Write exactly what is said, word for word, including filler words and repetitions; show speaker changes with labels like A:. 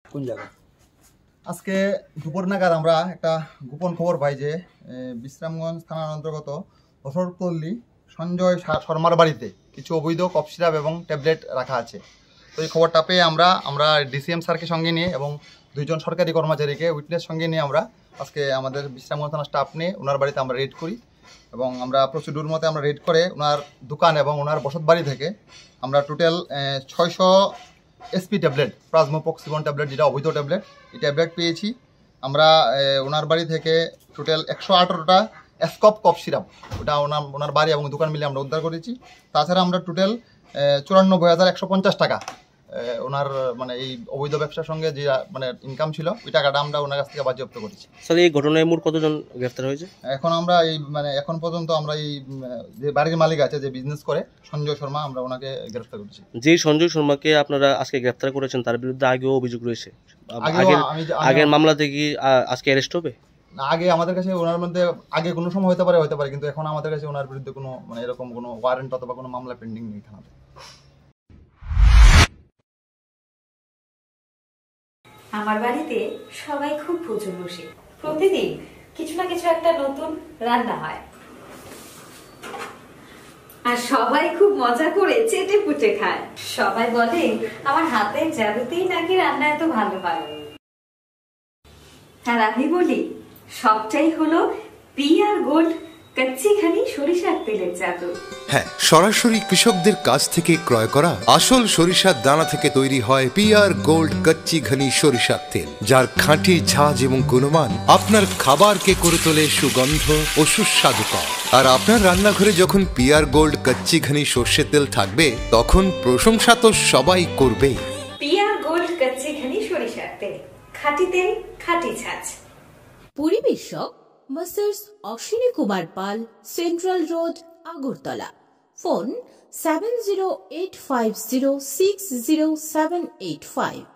A: কোন জায়গায়? আজকে দুপুর নাগাদ আমরা একটা গোপন খবর পাই যে বিশ্রামগঞ্জ থানার অন্তর্গত রসরপল্লী সঞ্জয় শর্মার বাড়িতে কিছু অবৈধ কফ সিরাপ এবং ট্যাবলেট রাখা আছে। তো এই খবরটা পেয়ে আমরা আমরা ডিসিএম স্যারকে সঙ্গে নিয়ে এবং দুইজন সরকারি কর্মচারীকে উইটনেস সঙ্গে নিয়ে আমরা আজকে আমাদের বিশ্রামগঞ্জ থানার স্টাফ নিয়ে ওনার বাড়িতে আমরা রেড করি এবং আমরা প্রসিডিউর মতে আমরা রেড করে ওনার দোকান এবং ওনার বসত বাড়ি থেকে আমরা টোটাল ছয়শো এসপি ট্যাবলেট প্লাজমোপক্সিবন ট্যাবলেট, যেটা অবৈধ ট্যাবলেট, এই ট্যাবলেট পেয়েছি। আমরা ওনার বাড়ি থেকে টোটাল একশো আঠারোটা স্কপ কফ সিরাপ, ওটা ওনার ওনার বাড়ি এবং দোকান মিলে আমরা উদ্ধার করেছি। তাছাড়া আমরা টোটাল চুরানব্বই হাজার একশো পঞ্চাশ টাকা ওনার মানে এই অবৈধ ব্যবসার সঙ্গে যে মানে ইনকাম ছিল ওই টাকাটা আমরা ওনার কাছ থেকে বাজেয়াপ্ত করেছি।
B: স্যার, এই ঘটনায় মোট কতজন গ্রেফতার হয়েছে?
A: এখন আমরা এই মানে এখন পর্যন্ত আমরা এই যে বাড়ির মালিক আছে যে বিজনেস করে সঞ্জয় শর্মা, আমরা ওনাকে গ্রেফতার করেছি।
B: যে সঞ্জয় শর্মাকে আপনারা আজকে গ্রেফতার করেছেন তার বিরুদ্ধে আগেও অভিযোগ রয়েছে, আগের মামলাতে কি আজকে অ্যারেস্ট হবে?
A: আগে আমাদের কাছে ওনার মধ্যে আগে কোনো সময় হতে পারে হতে পারে কিন্তু এখন আমাদের কাছে ওনার বিরুদ্ধে কোনো মানে এরকম কোনো ওয়ারেন্ট অথবা কোনো মামলা পেন্ডিং নেই থানাতে।
C: আমার বাড়িতে সবাই খুব প্রচুর বসে, প্রতিদিন কিছু না কিছু একটা নতুন রান্না হয় আর সবাই খুব মজা করে চেটে পুটে খায়। সবাই বলে আমার হাতের জাদুতেই নাকি রান্না এত ভালো হয়। আর আমি বলি সবটাই হলো পিআর গোল্ড কচ্চিঘানি সরিষার তেলের জাদু।
D: হ্যাঁ, সরাসরি কৃষকদের কাছ থেকে ক্রয় করা আসল সরিষার দানা থেকে তৈরি হয় পিআর গোল্ড কচ্চিঘানি সরিষার তেল, যার খাঁটি ঝাঁজ এবং গুণমান আপনার খাবারকে করে তোলে সুগন্ধ ও সুস্বাদুকর। আর আপনার রান্নাঘরে যখন পিআর গোল্ড কচ্চিঘানি সর্ষের তেল থাকবে তখন প্রশংসা তো সবাই করবে।
C: পিআর গোল্ড কচ্চিঘানি সরিষার তেল, খাঁটি তেল, খাঁটি ঝাঁজ।
E: পরিবেশক masters Ashwini Kumar Pal, central road, Agartala. Phone seven zero eight five zero six zero seven eight five.